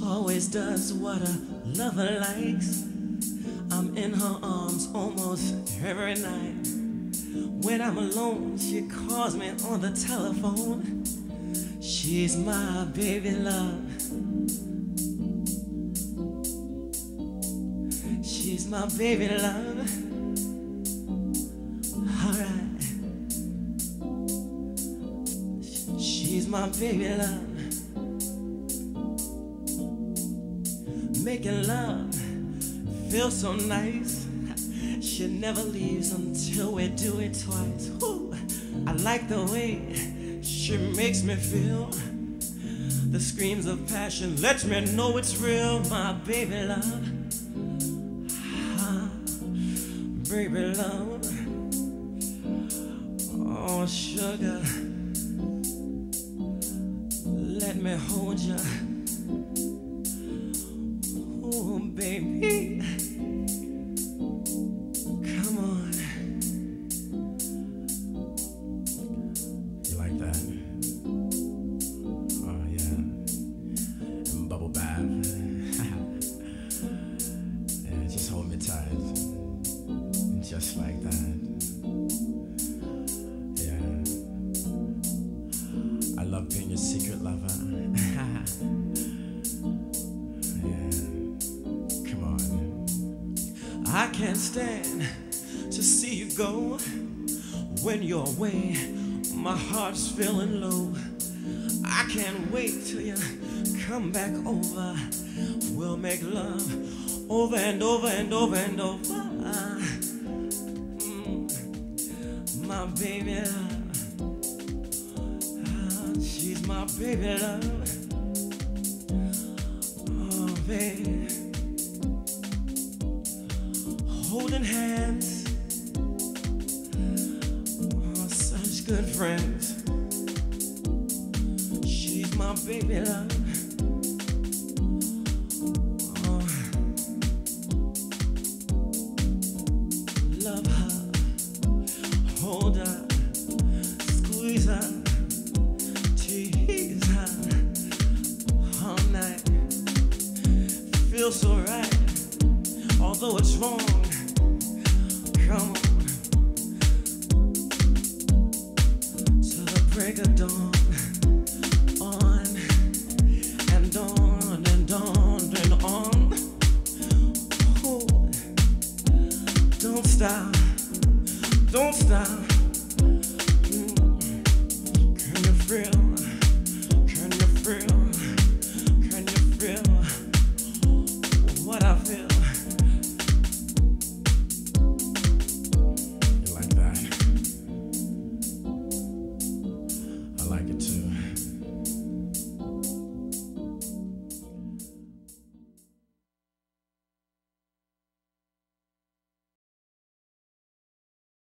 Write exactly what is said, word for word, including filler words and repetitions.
always does what a lover likes. I'm in her arms almost every night. When I'm alone, she calls me on the telephone. She's my baby love. She's my baby love. Alright. She's my baby love. Making love feels so nice. She never leaves until we do it twice. Ooh, I like the way she makes me feel. The screams of passion let me know it's real. My baby love, ah, baby love. Oh sugar, let me hold you. Oh baby, come on. You like that? Oh yeah. And bubble bath. Yeah, just hold me tight. Just like that. Yeah. I love being your secret lover. Yeah. I can't stand to see you go. When you're away, my heart's feeling low. I can't wait till you come back over. We'll make love over and over and over and over. Mm, my baby love, ah, she's my baby love. Oh baby, holding hands, oh, such good friends. She's my baby love. Oh, love her, hold her, squeeze her, tease her all night. Feels so right, although it's wrong. Come on, till the break of dawn, on and on and on and on. Oh, don't stop, don't stop.